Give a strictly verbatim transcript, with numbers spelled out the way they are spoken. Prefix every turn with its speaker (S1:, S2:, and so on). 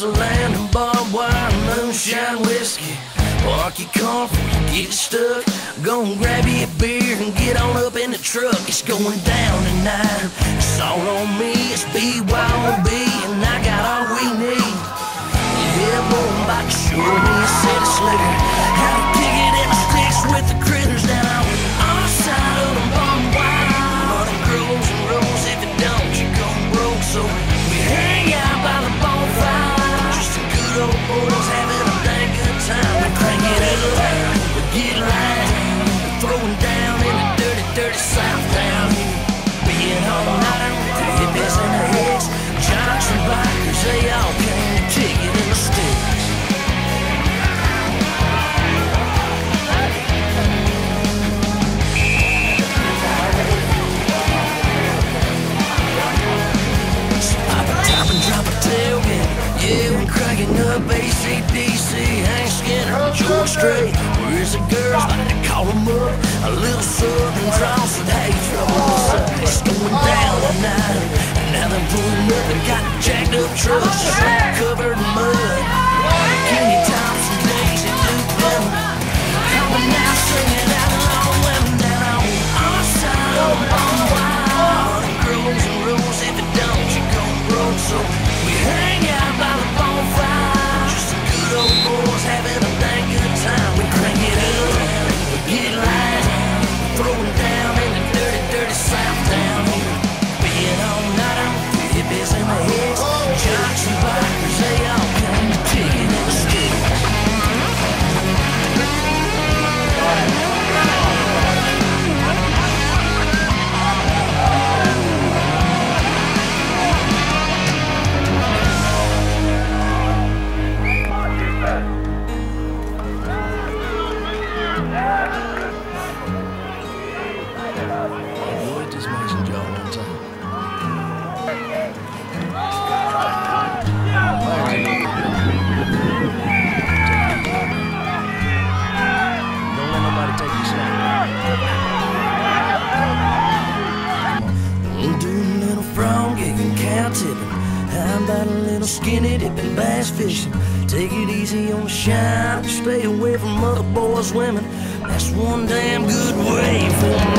S1: of land and barbed wire and moonshine whiskey. Park your car before you get stuck. Go and grab you a beer and get on up in the truck. It's going down tonight. It's all on me. It's B Y O B and I got all we need. Yeah, boy, I'm about to show me a set of slicker. How to kick it in the sticks with the critters down on our side of the barbed wire. But it grows and rolls. If it don't, you go broke. So we hang out by the bonfire. Just a good old boys having a dang good time. We crank it up loud, we get light. We're throwing down in the dirty, dirty South down here. Being all night on the hippies and the hicks, jocks and bikers, they all came to kick it in the sticks. So pop a top and drop a tailgate. Yeah, we're cracking up A C D C, Hank Skinner, George Strait. Where's the girls? About to call them up. A little southern draw said, hey, trouble, it's going down tonight. And now they're pulling up and got jacked up trucks just like covered in mud. Kenny Thompson, Daisy Duke, them coming out singing out along women down on our side of the barbed wire. It grows and rolls. If it don't, you go broke. So we hang out by the bonfire. Just a good old boys having a dang good time. We crank it up, we get light. Throwing down in the dirty, dirty South down here. Being all night on the hippies and the hicks, jocks and bikers, they all come to kick it in the sticks. Boy, just mentioned y'all one time. Don't let nobody take your shot. We'll do a little frog gigging, cow tipping. How about a little skinny dipping, bass fishing? Take it easy on the shine. Stay away from other boys' women. That's one damn good way for me.